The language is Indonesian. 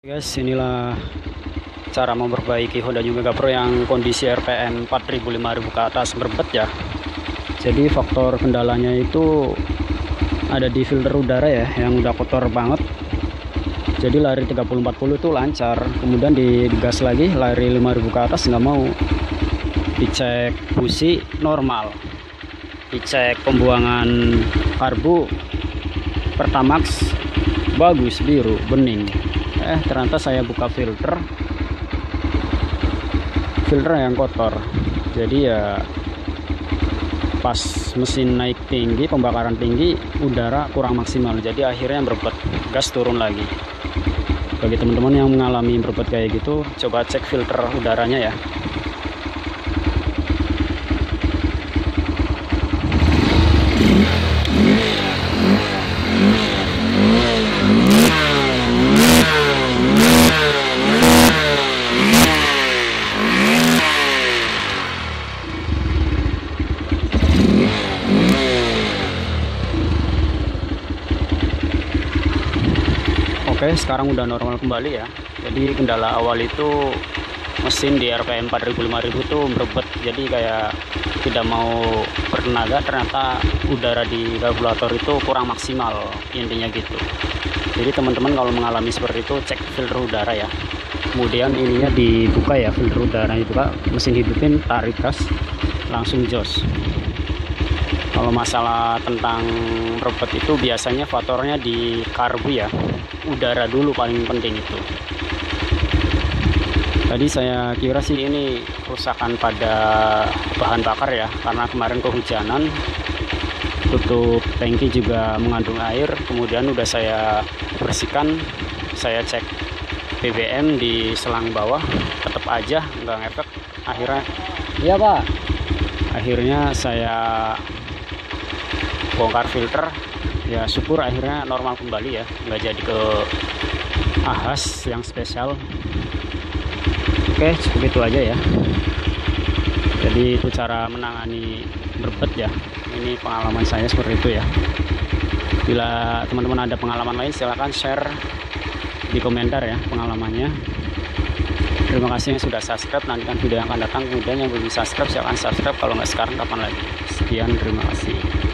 Guys, inilah cara memperbaiki Honda New Mega Pro yang kondisi RPM 4000-5000 ke atas berbet ya. Jadi faktor kendalanya itu ada di filter udara ya, yang udah kotor banget. Jadi lari 30-40 itu lancar, kemudian digas lagi lari 5000 ke atas nggak mau. Dicek busi normal, dicek pembuangan karbu Pertamax bagus, biru bening. Ternyata saya buka filter yang kotor. Jadi ya pas mesin naik tinggi, pembakaran tinggi, udara kurang maksimal, jadi akhirnya berbet, gas turun lagi. Bagi teman-teman yang mengalami berbet kayak gitu, coba cek filter udaranya ya. Oke, sekarang udah normal kembali ya. Jadi kendala awal itu mesin di RPM 4000-5000 tuh berebet, jadi kayak tidak mau bertenaga. Ternyata udara di karburator itu kurang maksimal, intinya gitu. Jadi teman-teman kalau mengalami seperti itu, cek filter udara ya. Kemudian ininya dibuka ya, filter udara dibuka, mesin hidupin, tarik gas, langsung jos. Kalau masalah tentang berebet itu biasanya faktornya di karbu ya, udara dulu paling penting itu. Tadi saya kira sih ini kerusakan pada bahan bakar ya, karena kemarin kehujanan, tutup tangki juga mengandung air. Kemudian udah saya bersihkan, saya cek BBM di selang bawah, tetap aja nggak ngefek. Akhirnya, iya Pak, akhirnya saya bongkar filter ya, syukur akhirnya normal kembali ya, nggak jadi ke ahas yang spesial. Oke, cukup itu aja ya. Jadi itu cara menangani berbet ya, ini pengalaman saya seperti itu ya. Bila teman-teman ada pengalaman lain, silahkan share di komentar ya pengalamannya. Terima kasih yang sudah subscribe, nantikan video yang akan datang. Kemudian yang belum subscribe silahkan subscribe, kalau nggak sekarang kapan lagi. Sekian, terima kasih.